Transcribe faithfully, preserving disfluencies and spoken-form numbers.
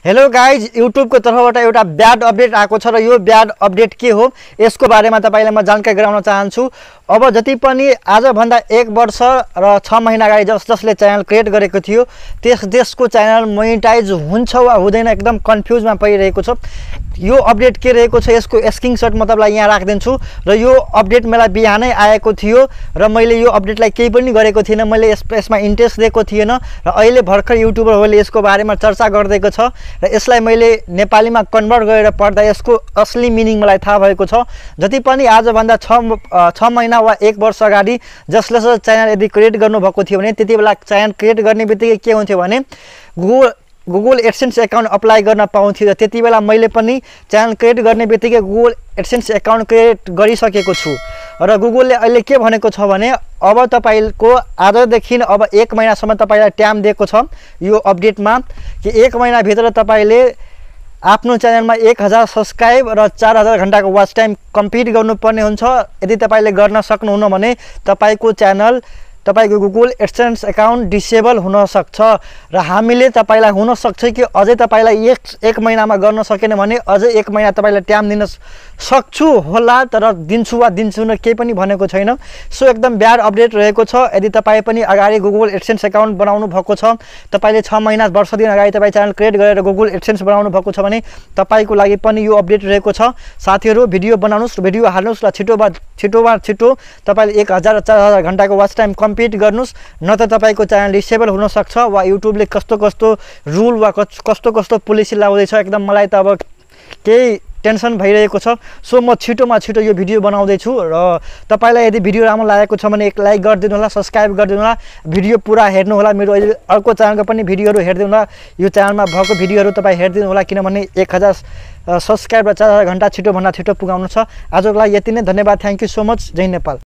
Hello guys, YouTube को तर्फबाट एउटा ब्याड अपडेट आएको छ र यो ब्याड अपडेट के हो यसको बारेमा तपाईलाई म जानकारी गराउन चाहन्छु। अब जति पनि आजभन्दा एक वर्ष र छ महिना अगाडि जस जसले च्यानल क्रिएट गरेको थियो त्यस देशको च्यानल मोनेटाइज हुन्छ वा हुँदैन एकदम कन्फ्युजमा परिरहेको छ। यो अपडेट के रहेको छ यसको स्क्रिनशट म तपाईलाई यहाँ राख्दिन्छु र यो अपडेट मलाई बिहानै आएको थियो र मैले यो अपडेटलाई केही पनि गरेको थिएन, मैले यस यसमा इन्ट्रेस्ट दिएको थिएन र अहिले भर्खर युट्युबरहरूले यसको बारेमा चर्चा गर्दैको छ र यसलाई मैले नेपालीमा कन्भर्ट गरेर पढ्दा यसको असली मिनिङ मलाई थाहा भएको छ। जति पनि आजभन्दा छ छ महिना वा एक वर्ष अगाडि जसले च्यानल यदि क्रिएट गर्नुभएको थियो भने त्यति बेला च्यानल क्रिएट गर्ने बित्तिकै के हुन्थ्यो भने Google Google AdSense account apply गर्न पाउँथ्यो र त्यति बेला मैले पनि च्यानल क्रिएट गर्ने बित्तिकै गुगल एडसेन्स एकाउन्ट क्रिएट गरिसकेको छु र गुगलले अहिले के भनेको छ भने अब तपाईको आजदेखि अब एक महिनासम्म तपाईलाई टाइम दिएको छ यो अपडेटमा कि एक महिनाभित्र तपाईले आफ्नो च्यानलमा एक हजार सब्सक्राइब र चार हजार घण्टाको वाच टाइम कम्प्लिट गर्नुपर्ने हुन्छ। यदि तपाईले गर्न सक्नुहुन्न भने तपाईको च्यानल तपाईको गुगल एडसेन्स एकाउन्ट डिसेबल हुन सक्छ र हामीले तपाईलाई हुन सक्छ कि अझै तपाईलाई एक एक महिनामा गर्न सकेन भने अझै एक महिना तपाईलाई टाइम दिन सक्छु होला, तर दिन्छु वा दिन्छु न केही पनि भनेको छैन। सो एकदम ब्याड अपडेट रहेको छ। यदि तपाईँ पनि अगाडि गुगल एडसेन्स एकाउन्ट बनाउनु भएको छ, तपाईले छ महिना वर्ष दिन अगाडि तपाईँ च्यानल क्रिएट गरेर गुगल एडसेन्स बनाउनु भएको छ भने तपाईको लागि पनि यो अपडेट रहेको छ। साथीहरू भिडियो बनाउनुस्, भिडियो हाल्नुस् र छिटोभन्दा छिटोभन्दा छिटो तपाईले एक हजार चार हजार घण्टाको वाच टाइम कम्प्लिट गर्नुस्, न त तपाईको च्यानल डिसेबल हुन सक्छ वा युट्युबले कस्तो कस्तो रुल वा कस्तो कस्तो पोलिसी लाउँदैछ एकदम मलाई त अब केही टेन्सन भइरहेको छ। सो म छिटोमा छिटो यो भिडियो बनाउँदैछु र तपाईलाई यदि भिडियो राम्रो लागेको छ भने एक लाइक गरिदिनु होला, सब्सक्राइब गरिदिनु होला, भिडियो पुरा हेर्नु होला, मेरो अहिले अर्को च्यानलको पनि भिडियोहरू हेर्दिनु होला, यो च्यानलमा भएको भिडियोहरू तपाईँ हेर्दिनु होला किनभने एक हजार सब्सक्राइब र चार हजार घण्टा छिटोभन्दा छिटो पुगाउनु छ। आजको लागि यति नै, धन्यवाद, थ्याङ्क यू सो मच, जय नेपाल।